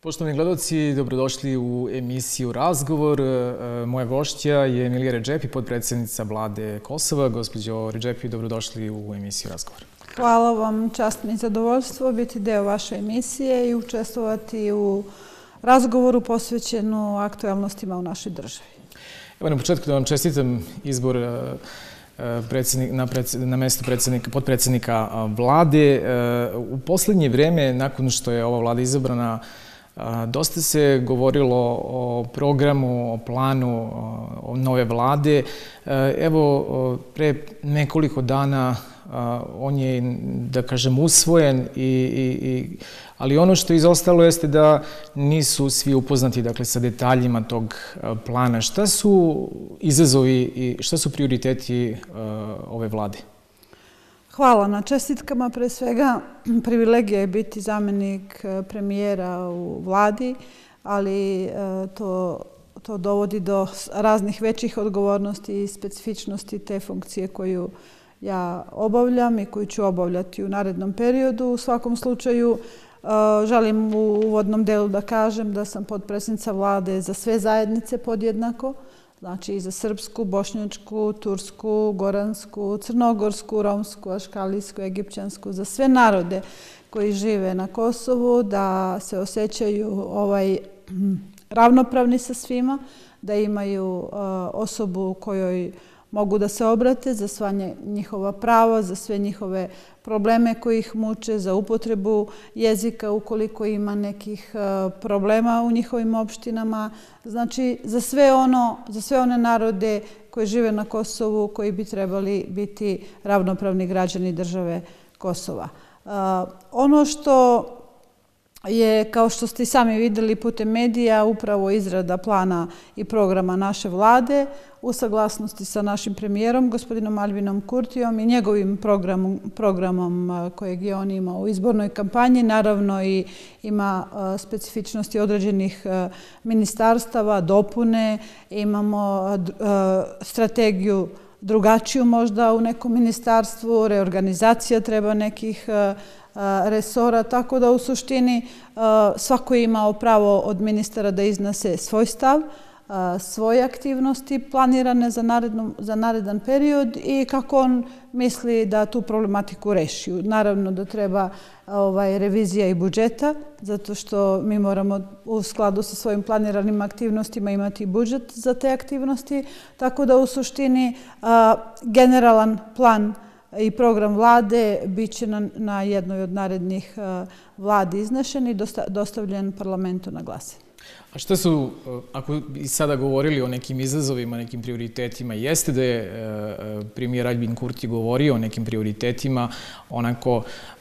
Poštovani gledalci, dobrodošli u emisiju Razgovor. Moja gošća je Emilija Redžepi, potpredsjednica Vlade Kosova. Gospođo Redžepi, dobrodošli u emisiju Razgovor. Hvala vam, čast mi i zadovoljstvo biti deo vaše emisije i učestvovati u razgovoru posvećenu aktualnostima u našoj državi. Evo na početku da vam čestitam izbor na mesto potpredsjednika Vlade. U posljednje vrijeme, nakon što je ova Vlada izabrana, dosta se govorilo o programu, o planu nove Vlade. Evo, pre nekoliko dana on je, da kažem, usvojen, ali ono što je izostalo jeste da nisu svi upoznati, dakle, sa detaljima tog plana. Šta su izazovi i šta su prioriteti ove Vlade? Hvala na čestitkama. Pre svega, privilegija je biti zamjenik premijera u Vladi, ali to dovodi do raznih većih odgovornosti i specifičnosti te funkcije koju ja obavljam i koju ću obavljati u narednom periodu. U svakom slučaju, želim u uvodnom delu da kažem da sam potpredsjednica Vlade za sve zajednice podjednako, znači i za srpsku, bošnjačku, tursku, goransku, crnogorsku, romsku, aškalijsku, egipćansku, za sve narode koji žive na Kosovu, da se osjećaju ravnopravni sa svima, da imaju osobu kojoj mogu da se obrate za sva njihova prava, za sve njihove probleme koji ih muče, za upotrebu jezika ukoliko ima nekih problema u njihovim opštinama. Znači, za sve one narode koji žive na Kosovu, koji bi trebali biti ravnopravni građani države Kosova. Ono što je, kao što ste i sami vidjeli putem medija, upravo izrada plana i programa naše Vlade u saglasnosti sa našim premijerom, gospodinom Albinom Kurtijom, i njegovim programom kojeg je on imao u izbornoj kampanji. Naravno, i ima specifičnosti određenih ministarstava, dopune, imamo strategiju drugačiju možda u nekom ministarstvu, reorganizacija treba nekih resora, tako da u suštini svako je imao pravo od ministara da iznese svoj stav, svoje aktivnosti planirane za naredan period i kako on misli da tu problematiku reši. Naravno da treba revizija i budžeta, zato što mi moramo u skladu sa svojim planiranim aktivnostima imati budžet za te aktivnosti, tako da u suštini generalan plan i program Vlade bit će na jednoj od narednih Vladi iznešen i dostavljen parlamentu na glasanje. A šta su, ako bi sada govorili o nekim izazovima, nekim prioritetima, jeste da je premijer Aljbin Kurti govorio o nekim prioritetima, onako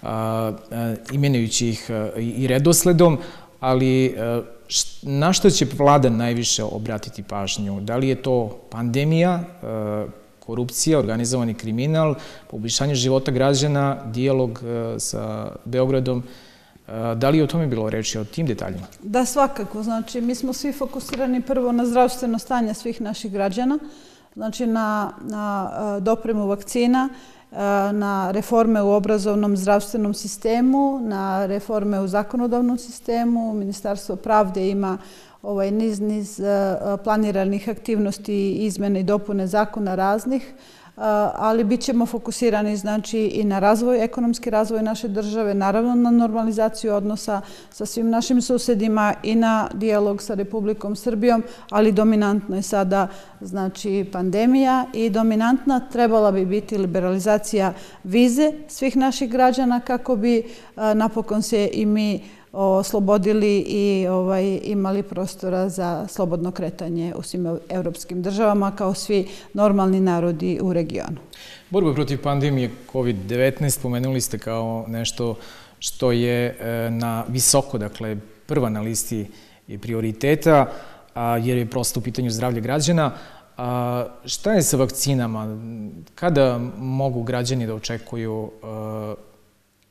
imenujući ih i redosledom, ali na što će Vlada najviše obratiti pažnju? Da li je to pandemija, korupcija, organizovani kriminal, poboljšanje života građana, dijalog sa Beogradom? Da li je o tome bilo reči, o tim detaljima? Da, svakako. Znači, mi smo svi fokusirani prvo na zdravstveno stanje svih naših građana, znači na dopremu vakcina, na reforme u obrazovnom zdravstvenom sistemu, na reforme u zakonodavnom sistemu. Ministarstvo pravde ima niz planiranih aktivnosti i izmene i dopune zakona raznih, ali bit ćemo fokusirani znači i na razvoj, ekonomski razvoj naše države, naravno na normalizaciju odnosa sa svim našim susedima i na dijalog sa Republikom Srbijom, ali dominantno je sada znači pandemija i dominantna trebala bi biti liberalizacija vize svih naših građana kako bi napokon se i mi oslobodili i imali prostora za slobodno kretanje u svim evropskim državama kao svi normalni narodi u regionu. Borba protiv pandemije COVID-19 pomenuli ste kao nešto što je na visoko, dakle prva na listi prioriteta, jer je prosto u pitanju zdravlje građana. Šta je sa vakcinama? Kada mogu građani da očekuju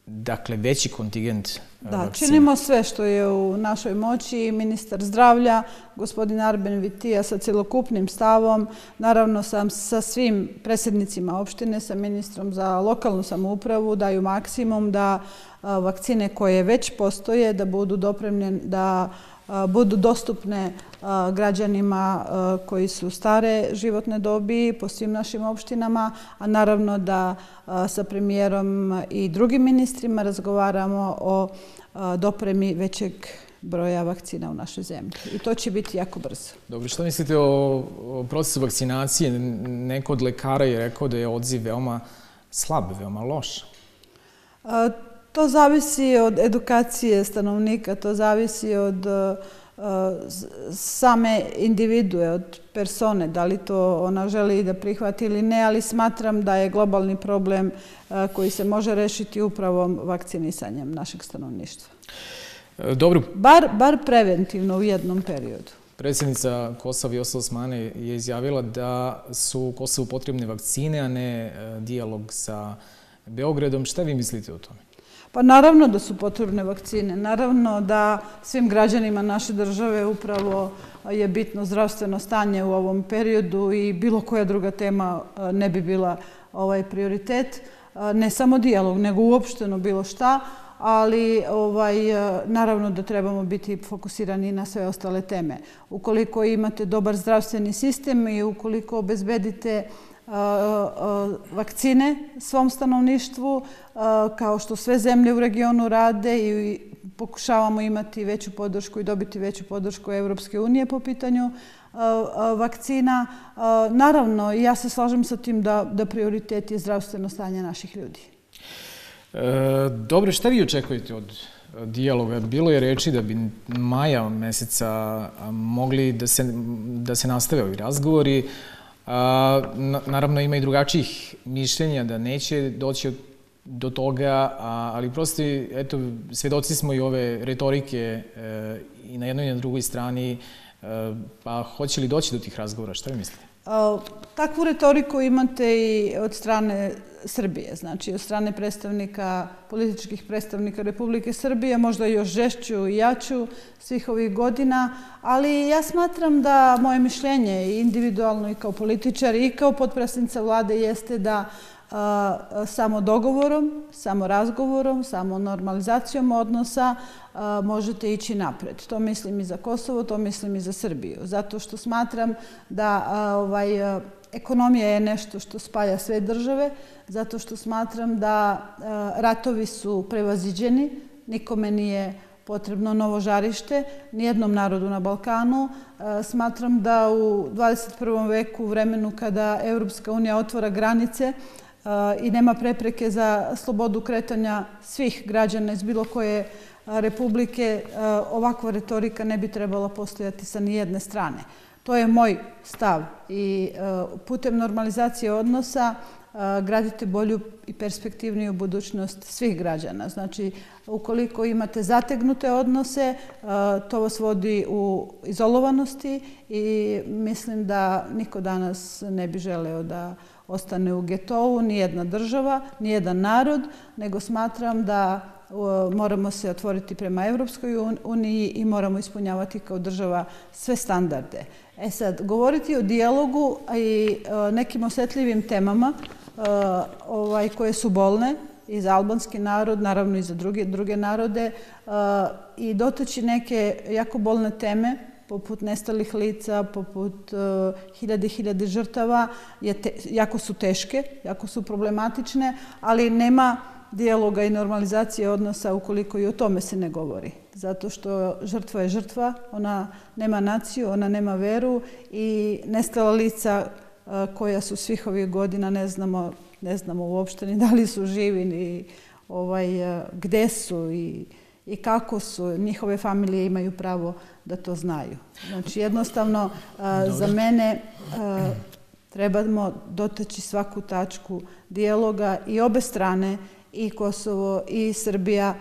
dakle, veći kontingent vakcina? Da, činimo sve što je u našoj moći. Ministar zdravlja, gospodin Arben Vitija, sa celokupnim stavom, naravno sa svim predsjednicima opštine, sa ministrom za lokalnu samoupravu, daju maksimum da vakcine koje već postoje, da budu dopremljene, da budu dostupne građanima koji su stare životne dobi po svim našim opštinama, a naravno da sa premijerom i drugim ministrima razgovaramo o dopremi većeg broja vakcina u našoj zemlji. I to će biti jako brzo. Dobro, što mislite o procesu vakcinacije? Neko od lekara je rekao da je odziv veoma slab, veoma loš. To zavisi od edukacije stanovnika, to zavisi od same individue, od persone, da li to ona želi da prihvati ili ne, ali smatram da je globalni problem koji se može rešiti upravo vakcinisanjem našeg stanovništva. Dobro. Bar preventivno u jednom periodu. Predsjednica Kosova Vjosa Osmani je izjavila da su Kosovu potrebne vakcine, a ne dijalog sa Beogradom. Šta vi mislite o tome? Pa naravno da su potrebne vakcine. Naravno da svim građanima naše države upravo je bitno zdravstveno stanje u ovom periodu i bilo koja druga tema ne bi bila prioritet. Ne samo dijalog, nego uopšteno bilo šta, ali naravno da trebamo biti fokusirani na sve ostale teme. Ukoliko imate dobar zdravstveni sistem i ukoliko obezbedite vakcine svom stanovništvu, kao što sve zemlje u regionu rade i pokušavamo imati veću podršku i dobiti veću podršku Evropske unije po pitanju vakcina. Naravno, ja se slažem sa tim da prioritet je zdravstveno stanje naših ljudi. Dobro, šta vi očekujete od dijaloga? Bilo je reči da bi maja meseca mogli da se nastave ovi razgovori. Naravno, ima i drugačijih mišljenja da neće doći do toga, ali prosto, eto, svedoci smo i ove retorike i na jednoj i na drugoj strani, pa hoće li doći do tih razgovora? Šta vi mislite? Takvu retoriku imate i od strane Srbije, znači od strane političkih predstavnika Republike Srbije, možda još žešću i jaču svih ovih godina, ali ja smatram da moje mišljenje individualno i kao političar i kao potpredsjednica vlade jeste da samo dogovorom, samo razgovorom, samo normalizacijom odnosa možete ići napred. To mislim i za Kosovo, to mislim i za Srbiju. Zato što smatram da ekonomija je nešto što spaja sve države, zato što smatram da ratovi su prevaziđeni, nikome nije potrebno novo žarište, nijednom narodu na Balkanu. Smatram da u 21. veku, u vremenu kada Evropska unija otvara granice i nema prepreke za slobodu kretanja svih građana iz bilo koje republike, ovakva retorika ne bi trebala postojati sa nijedne strane. To je moj stav i putem normalizacije odnosa gradite bolju i perspektivniju budućnost svih građana. Znači, ukoliko imate zategnute odnose, to vas vodi u izolovanosti i mislim da niko danas ne bi želeo da ostane u getovu, nijedna država, nijedan narod, nego smatram da moramo se otvoriti prema Evropskoj uniji i moramo ispunjavati kao država sve standarde. Sad, govoriti o dijalogu i nekim osetljivim temama koje su bolne i za albanski narod, naravno i za druge narode, i dotaći neke jako bolne teme, poput nestalih lica, poput hiljade žrtava, jako su teške, jako su problematične, ali nema dijaloga i normalizacije odnosa ukoliko i o tome se ne govori. Zato što žrtva je žrtva, ona nema naciju, ona nema veru i nestala lica koja su svih ovih godina, ne znamo uopšte ni da li su živi, ni gde su i kako su. Njihove familije imaju pravo da to znaju. Znači, jednostavno, za mene trebamo dotaći svaku tačku dijaloga i obe strane, i Kosovo i Srbija,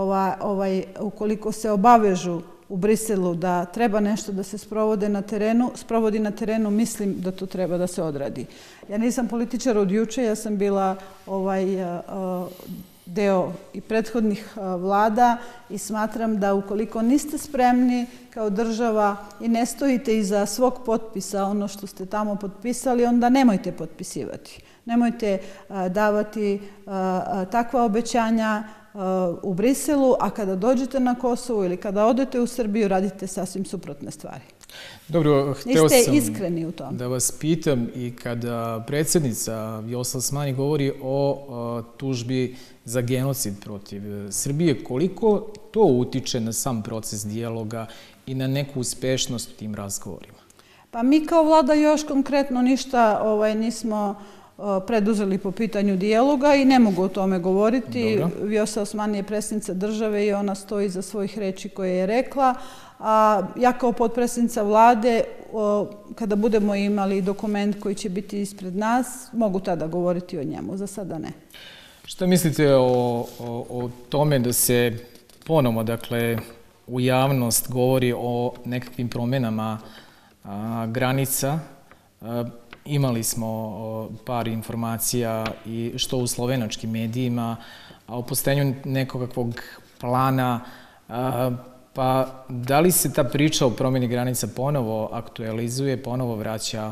ukoliko se obavežu u Briselu da treba nešto da se sprovodi na terenu, mislim da to treba da se odradi. Ja nisam političar od juče, ja sam bila deo i prethodnih vlada i smatram da ukoliko niste spremni kao država i ne stojite iza svog potpisa, ono što ste tamo potpisali, onda nemojte potpisivati. Nemojte davati takva obećanja u Briselu, a kada dođete na Kosovo ili kada odete u Srbiju, radite sasvim suprotne stvari. Dobro, hteo Niste sam iskreni u tom. da vas pitam i kada predsjednica Vjosa Osmani govori o tužbi za genocid protiv Srbije, koliko to utiče na sam proces dijaloga i na neku uspešnost u tim razgovorima? Pa mi kao vlada još konkretno ništa nismo preduzeli po pitanju dijaloga i ne mogu o tome govoriti. Vjosa Osmani je predsjednica države i ona stoji za svojih reči koje je rekla. A ja kao potpredsjednica vlade, kada budemo imali dokument koji će biti ispred nas, mogu tada govoriti o njemu, za sada ne. Šta mislite o tome da se ponovo, dakle, u javnost govori o nekakvim promenama granica? Imali smo par informacija i što u slovenačkim medijima, a o postojanju nekakvog plana. Pa da li se ta priča o promjeni granica ponovo aktualizuje, ponovo vraća?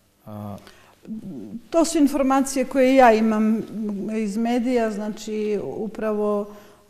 To su informacije koje ja imam iz medija, znači upravo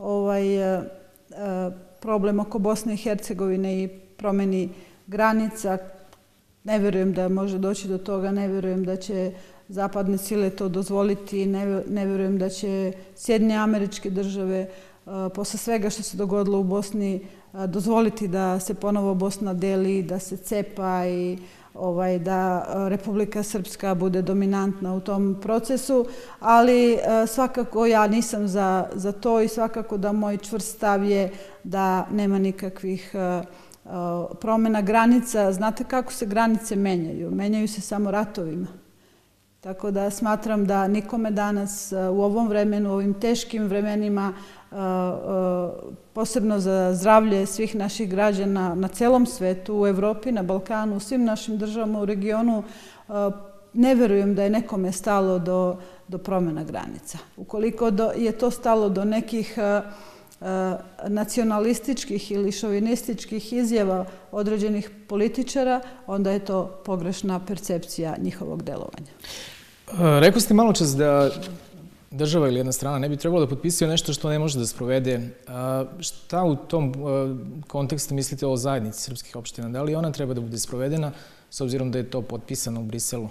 problem oko Bosne i Hercegovine i promjeni granica. Ne vjerujem da može doći do toga, ne vjerujem da će zapadne sile to dozvoliti, ne vjerujem da će Sjedinjene Američke Države posle svega što se dogodilo u Bosni dozvoliti da se ponovo Bosna deli, da se cepa i da Republika Srpska bude dominantna u tom procesu, ali svakako ja nisam za to i svakako da moj čvrst stav je da nema nikakvih promjena granica. Znate kako se granice menjaju? Menjaju se samo ratovima. Tako da smatram da nikome danas u ovom vremenu, u ovim teškim vremenima, posebno za zdravlje svih naših građana na celom svetu, u Evropi, na Balkanu, u svim našim državama u regionu, ne verujem da je nekome stalo do promjena granica. Ukoliko je to stalo do nekih nacionalističkih ili šovinističkih izjava određenih političara, onda je to pogrešna percepcija njihovog delovanja. Rekli ste malo čas da država ili jedna strana ne bi trebalo da potpisuje nešto što ne može da sprovede. Šta u tom kontekstu mislite o zajednici srpskih opština? Da li ona treba da bude sprovedena s obzirom da je to potpisano u Briselu?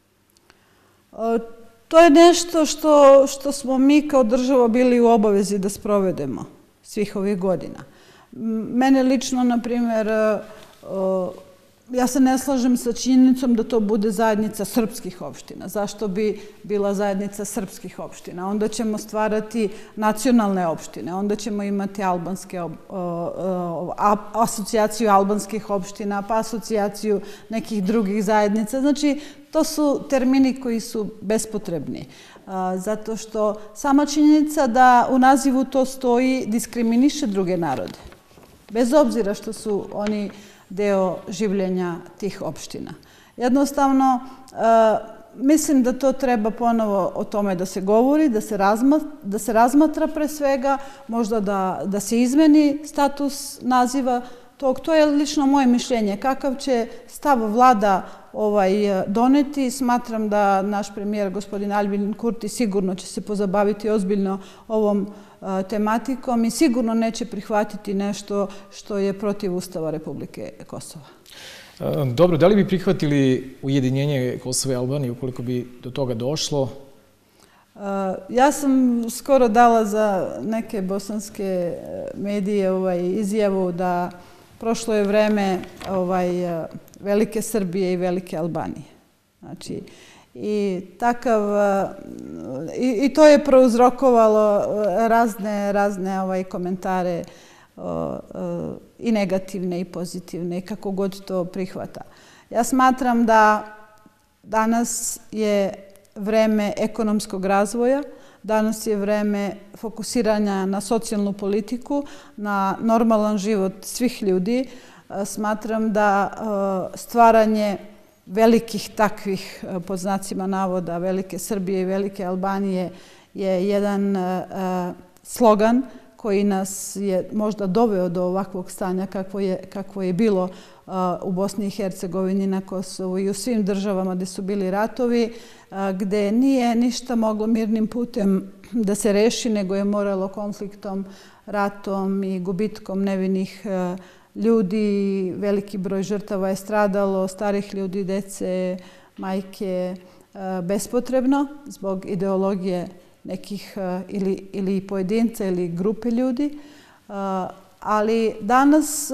To je nešto što smo mi kao država bili u obavezi da sprovedemo svih ovih godina. Mene lično, na primjer, ja se ne slažem sa činjenicom da to bude zajednica srpskih opština. Zašto bi bila zajednica srpskih opština? Onda ćemo stvarati nacionalne opštine, onda ćemo imati asocijaciju albanskih opština, pa asocijaciju nekih drugih zajednica. Znači, to su termini koji su bespotrebni. Zato što sama činjenica da u nazivu to stoji diskriminiše druge narode. Bez obzira što su oni deo življenja tih opština. Jednostavno, mislim da to treba ponovo o tome da se govori, da se razmatra pre svega, možda da se izmeni status naziva tog. To je lično moje mišljenje. Kakav će stav vlada doneti, smatram da naš premijer, gospodin Albin Kurti, sigurno će se pozabaviti ozbiljno ovom tematikom i sigurno neće prihvatiti nešto što je protiv Ustava Republike Kosova. Dobro, da li bi prihvatili ujedinjenje Kosova i Albanije ukoliko bi do toga došlo? Ja sam skoro dala za neke bosanske medije izjavu da prošlo je vreme velike Srbije i velike Albanije. Znači, i to je prouzrokovalo razne komentare i negativne i pozitivne i kako god to prihvata. Ja smatram da danas je vreme ekonomskog razvoja, danas je vreme fokusiranja na socijalnu politiku, na normalan život svih ljudi. Smatram da stvaranje velikih takvih, pod znacima navoda, velike Srbije i velike Albanije je jedan slogan koji nas je možda doveo do ovakvog stanja kakvo je bilo u Bosni i Hercegovini, na Kosovu i u svim državama gde su bili ratovi, gde nije ništa moglo mirnim putem da se reši, nego je moralo konfliktom, ratom i gubitkom nevinih ljudi. Veliki broj žrtava je stradalo, starih ljudi, dece, majke, bespotrebno zbog ideologije nekih ili pojedinca ili grupe ljudi. Ali danas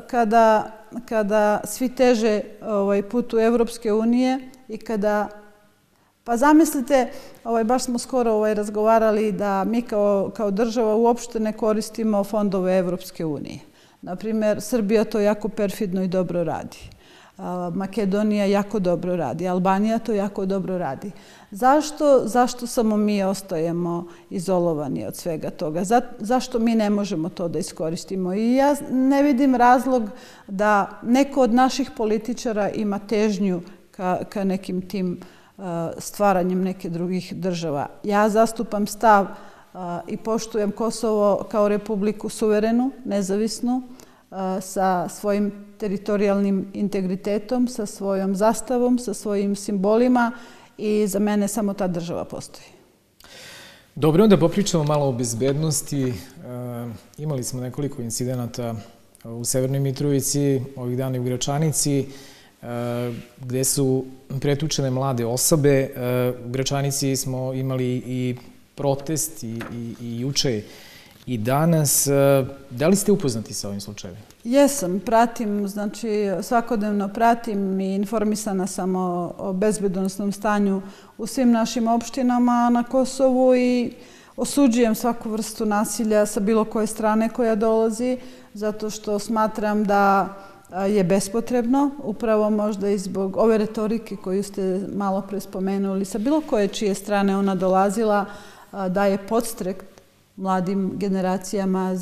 kada svi teže put u Evropske unije i kada, pa zamislite, baš smo skoro razgovarali da mi kao država uopšte ne koristimo fondove Evropske unije. Naprimjer, Srbija to jako perfidno i dobro radi. Makedonija jako dobro radi, Albanija to jako dobro radi. Zašto samo mi ostajemo izolovani od svega toga? Zašto mi ne možemo to da iskoristimo? I ja ne vidim razlog da neko od naših političara ima težnju ka nekim tim stvaranjem neke drugih država. Ja zastupam stav i poštujem Kosovo kao republiku suverenu, nezavisnu, sa svojim teritorijalnim integritetom, sa svojom zastavom, sa svojim simbolima i za mene samo ta država postoji. Dobro, onda popričamo malo o bezbednosti. Imali smo nekoliko incidenata u Severnoj Mitrovici, ovih dana u Gračanici, gde su pretučene mlade osobe. U Gračanici smo imali i protest i juče i danas. Da li ste upoznati sa ovim slučajevima? Jesam, pratim, znači svakodnevno pratim i informisana sam o bezbednosnom stanju u svim našim opštinama na Kosovu i osuđujem svaku vrstu nasilja sa bilo koje strane koja dolazi, zato što smatram da je bespotrebno, upravo možda i zbog ove retorike koju ste malo pre spomenuli, sa bilo koje čije strane ona dolazila, da je podstrek mladim generacijama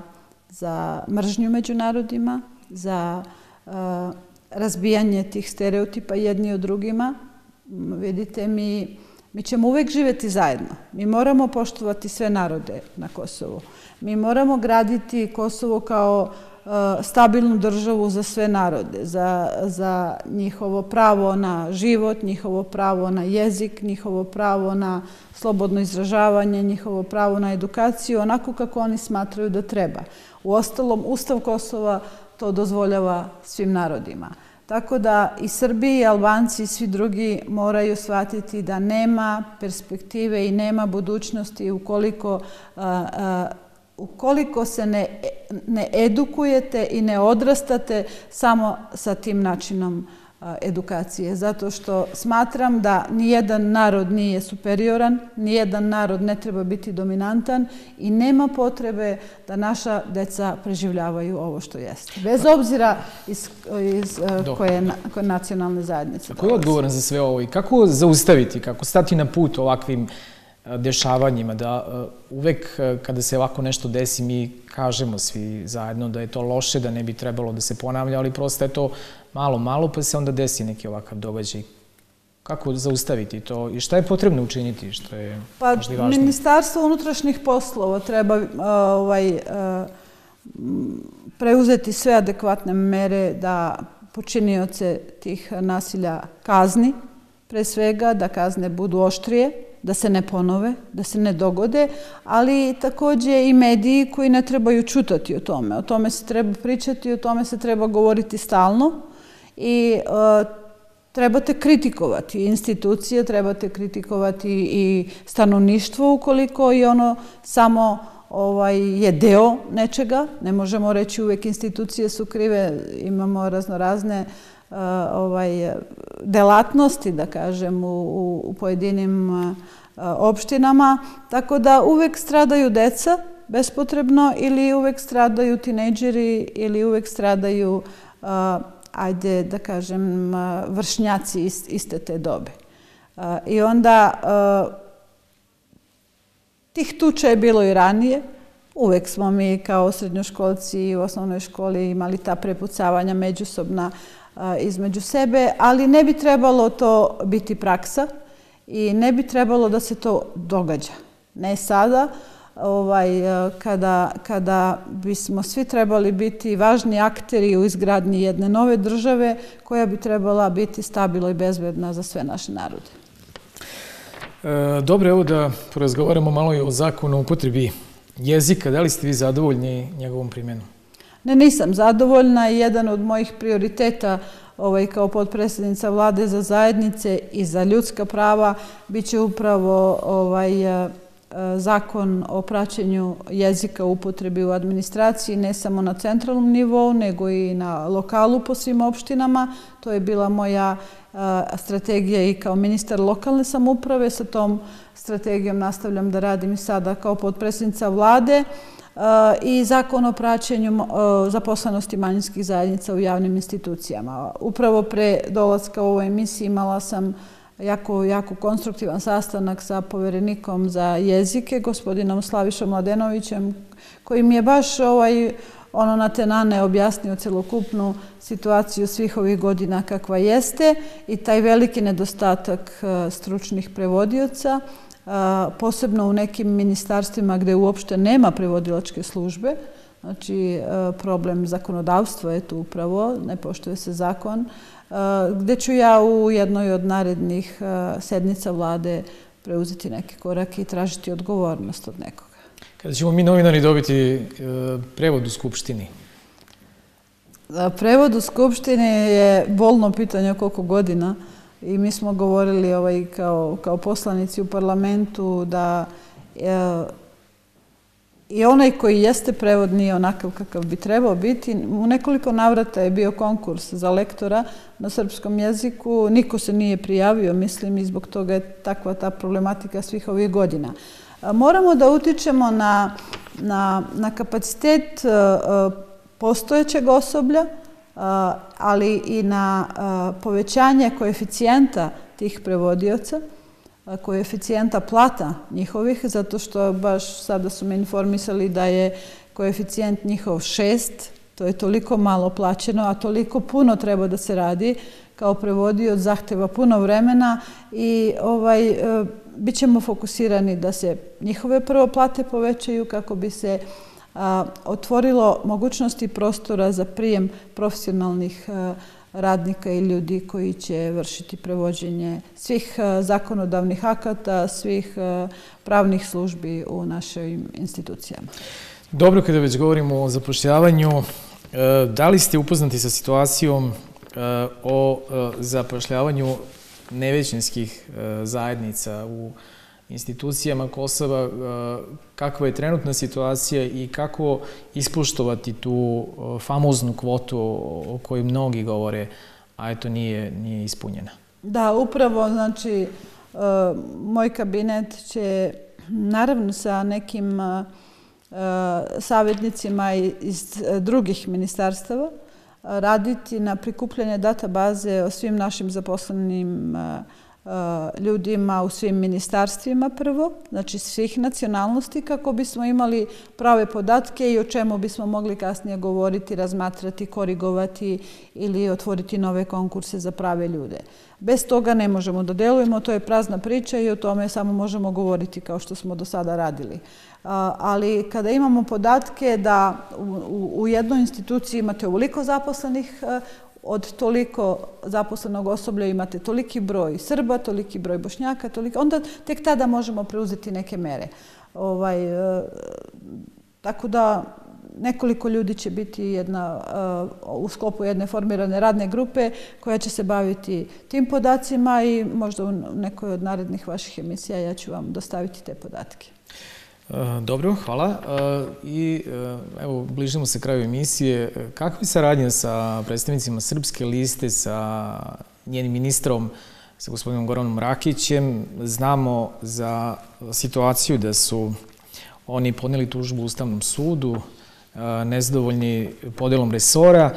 za mržnju među narodima, za razbijanje tih stereotipa jedni od drugima. Vidite, mi ćemo uvek živjeti zajedno. Mi moramo poštovati sve narode na Kosovu. Mi moramo graditi Kosovo kao stabilnu državu za sve narode, za njihovo pravo na život, njihovo pravo na jezik, njihovo pravo na slobodno izražavanje, njihovo pravo na edukaciju, onako kako oni smatraju da treba. Uostalom, Ustav Kosova to dozvoljava svim narodima. Tako da i Srbi, i Albanci i svi drugi moraju shvatiti da nema perspektive i nema budućnosti ukoliko se ne edukujete i ne odrastate samo sa tim načinom edukacije. Zato što smatram da nijedan narod nije superioran, nijedan narod ne treba biti dominantan i nema potrebe da naša deca preživljavaju ovo što jeste. Bez obzira iz koje nacionalne zajednice. Ko je odgovoran za sve ovo i kako zaustaviti, kako stati na put ovakvim dešavanjima, da uvek kada se ovako nešto desi mi kažemo svi zajedno da je to loše, da ne bi trebalo da se ponavlja, ali prosto je to malo pa se onda desi neki ovakav događaj. Kako zaustaviti to i šta je potrebno učiniti, što je možda i važno? Ministarstvo unutrašnjih poslova treba preuzeti sve adekvatne mere da počinioce tih nasilja kazni, pre svega da kazne budu oštrije, da se ne ponove, da se ne dogode, ali takođe i mediji koji ne trebaju ćutati o tome. O tome se treba pričati, o tome se treba govoriti stalno i trebate kritikovati institucije, trebate kritikovati i stanovništvo ukoliko i ono samo je deo nečega. Ne možemo reći uvek institucije su krive, imamo raznorazne delatnosti, da kažem, u pojedinim opštinama, tako da uvek stradaju deca bespotrebno ili uvek stradaju tinejdžeri ili uvek stradaju, ajde da kažem, vršnjaci iste te dobe. I onda tih tuča je bilo i ranije. Uvek smo mi kao srednjoškolci i u osnovnoj školi imali ta prepucavanja međusobna između sebe, ali ne bi trebalo to biti praksa i ne bi trebalo da se to događa. ne sada, kada bismo svi trebali biti važni akteri u izgradnji jedne nove države koja bi trebala biti stabilna i bezbedna za sve naše narode. Dobro, evo da porazgovaramo malo i o zakonu o upotrebi jezika. Da li ste vi zadovoljni njegovom primjenom? Ne, nisam zadovoljna i jedan od mojih prioriteta kao potpredsjednica Vlade za zajednice i za ljudska prava bit će upravo zakon o praćenju jezika u upotrebi u administraciji, ne samo na centralnom nivou, nego i na lokalu po svim opštinama. To je bila moja strategija i kao ministar lokalne samouprave. Sa tom strategijom nastavljam da radim i sada kao potpredsjednica Vlade. I zakon o praćenju zaposlenosti manjinskih zajednica u javnim institucijama. Upravo pre dolaska u ovoj emisiji imala sam jako konstruktivan sastanak sa poverenikom za jezike, gospodinom Slavišom Mladenovićem, koji mi je baš na tenane objasnio celokupnu situaciju svih ovih godina kakva jeste i taj veliki nedostatak stručnih prevodioca, posebno u nekim ministarstvima gde uopšte nema prevodilačke službe. Znači, problem zakonodavstva je tu upravo, ne poštuje se zakon, gde ću ja u jednoj od narednih sednica Vlade preuzeti neke korake i tražiti odgovornost od nekoga. Kada ćemo mi novinari dobiti prevod u Skupštini? Prevod u Skupštini je bolno pitanje koliko godina i mi smo govorili kao poslanici u parlamentu da i onaj koji jeste prevod nije onakav kakav bi trebao biti. U nekoliko navrata je bio konkurs za lektora na srpskom jeziku. Niko se nije prijavio, mislim, i zbog toga je takva ta problematika svih ovih godina. Moramo da utičemo na kapacitet postojećeg osoblja, ali i na povećanje koeficijenta tih prevodioca, koeficijenta plata njihovih, zato što baš sada su me informisali da je koeficijent njihov 6, to je toliko malo plaćeno, a toliko puno treba da se radi. Kao prevodioc zahteva puno vremena i bit ćemo fokusirani da se njihove prvo plate povećaju kako bi se otvorilo mogućnosti i prostora za prijem profesionalnih radnika i ljudi koji će vršiti prevođenje svih zakonodavnih akata, svih pravnih službi u našim institucijama. Dobro, kada već govorimo o zapošljavanju, da li ste upoznati sa situacijom o zapošljavanju nevećinskih zajednica u institucijama Kosova, kakva je trenutna situacija i kako ispoštovati tu famoznu kvotu o kojoj mnogi govore, a eto nije ispunjena? Da, upravo, znači, moj kabinet će, naravno sa nekim savjetnicima iz drugih ministarstava, raditi na prikupljanje databaze o svim našim zaposlenim ljudima u svim ministarstvima prvo, znači svih nacionalnosti, kako bismo imali prave podatke i o čemu bismo mogli kasnije govoriti, razmatrati, korigovati ili otvoriti nove konkurse za prave ljude. Bez toga ne možemo da delujemo, to je prazna priča i o tome samo možemo govoriti kao što smo do sada radili. Ali kada imamo podatke da u jednoj instituciji imate ovoliko zaposlenih, od toliko zaposlenog osoblja imate toliki broj Srba, toliki broj Bošnjaka, onda tek tada možemo preuzeti neke mere. Tako da nekoliko ljudi će biti u sklopu jedne formirane radne grupe koja će se baviti tim podacima i možda u nekoj od narednih vaših emisija ja ću vam dostaviti te podatke. Dobro, hvala. I evo, bližimo se kraju emisije. Kakva je saradnja sa predstavnicima Srpske liste, sa njenim ministrom, sa gospodinom Goranom Rakićem? Znamo za situaciju da su oni podneli tužbu u Ustavnom sudu, nezadovoljni podelom resora.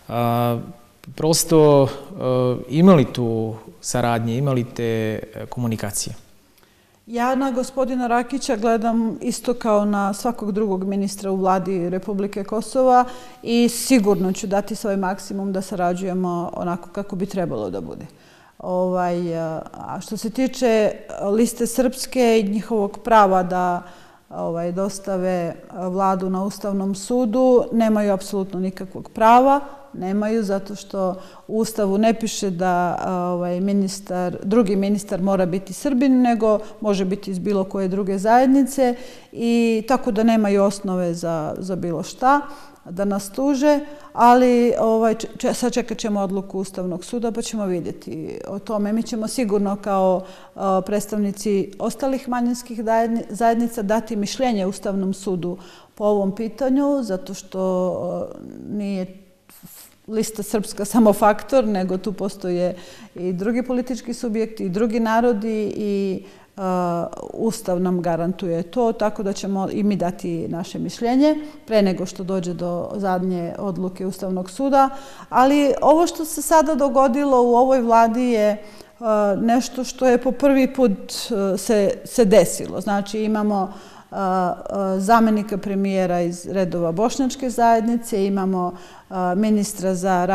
Prosto, imali tu saradnje, imali te komunikacije? Ja na gospodina Rakića gledam isto kao na svakog drugog ministra u vladi Republike Kosova i sigurno ću dati svoj maksimum da sarađujemo onako kako bi trebalo da bude. A što se tiče liste Srpske i njihovog prava da dostave vladu na Ustavnom sudu, nemaju apsolutno nikakvog prava. Nemaju, zato što u Ustavu ne piše da drugi ministar mora biti Srbin, nego može biti iz bilo koje druge zajednice, i tako da nemaju osnove za bilo šta da nas tuže, ali sad čekat ćemo odluku Ustavnog suda pa ćemo vidjeti o tome. Mi ćemo sigurno kao predstavnici ostalih manjinskih zajednica dati mišljenje Ustavnom sudu po ovom pitanju, zato što nije lista Srpska samo faktor, nego tu postoje i drugi politički subjekti i drugi narodi, i Ustav nam garantuje to, tako da ćemo i mi dati naše mišljenje pre nego što dođe do zadnje odluke Ustavnog suda. Ali ovo što se sada dogodilo u ovoj vladi je nešto što je po prvi put se desilo. Znači imamo zamenika premijera iz redova Bošnjačke zajednice, imamo ministra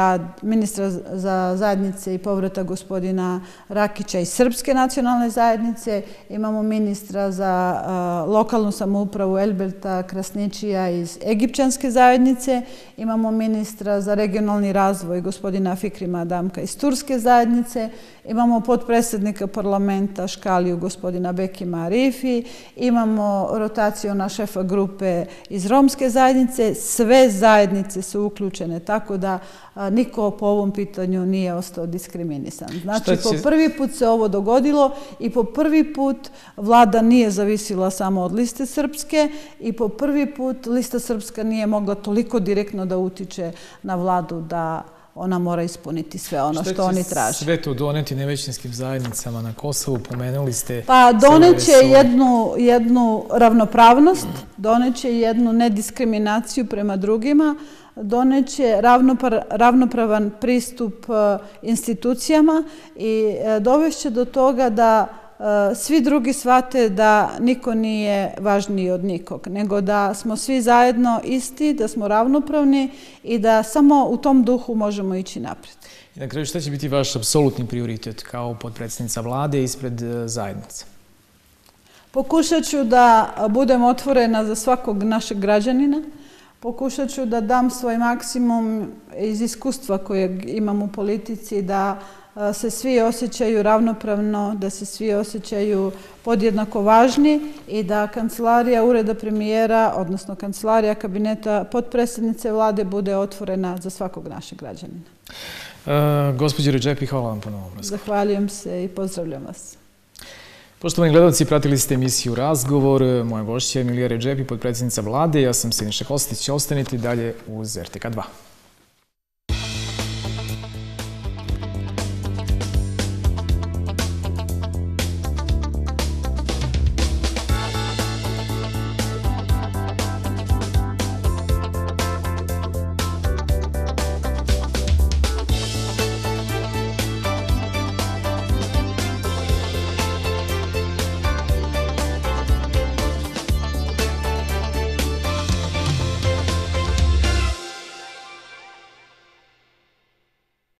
za zajednice i povratak gospodina Rakića iz Srpske nacionalne zajednice, imamo ministra za lokalnu samoupravu Elberta Krasničija iz Egipćanske zajednice, imamo ministra za regionalni razvoj gospodina Fikrima Adamka iz Turske zajednice, imamo potpredsjednika parlamenta Škaliju gospodina Bekima Arifi, imamo rotaciju na šefa grupe iz Romske zajednice. Sve zajednice su uključene, tako da niko po ovom pitanju nije ostao diskriminisan. Znači, po prvi put se ovo dogodilo i po prvi put vlada nije zavisila samo od liste Srpske i po prvi put lista Srpska nije mogla toliko direktno da utiče na vladu da ona mora ispuniti sve ono što oni traže. Što će sve to doneti nevećinskim zajednicama na Kosovu? Pomenuli ste... Pa doneće jednu ravnopravnost, doneće jednu nediskriminaciju prema drugima, doneće ravnopravan pristup institucijama i dovešće do toga da svi drugi shvate da niko nije važniji od nikog, nego da smo svi zajedno isti, da smo ravnopravni i da samo u tom duhu možemo ići naprijed. I na kraju, šta će biti vaš apsolutni prioritet kao potpredsjednica vlade ispred zajednice? Pokušat ću da budem otvorena za svakog našeg građanina. Pokušat ću da dam svoj maksimum iz iskustva kojeg imam u politici, da se svi osjećaju ravnopravno, da se svi osjećaju podjednako važni i da kancelarija Ureda premijera, odnosno kancelarija kabineta potpredsjednice vlade bude otvorena za svakog našeg građanina. Gospođo Redžepi, hvala vam ponovo. Zahvaljujem se i pozdravljam vas. Poštovani gledalci, pratili ste emisiju Razgovor. Moja gošća je Emilija Redžepi, potpredsjednica vlade. Ja sam Siniša Kostić. Ostanite dalje uz RTK2.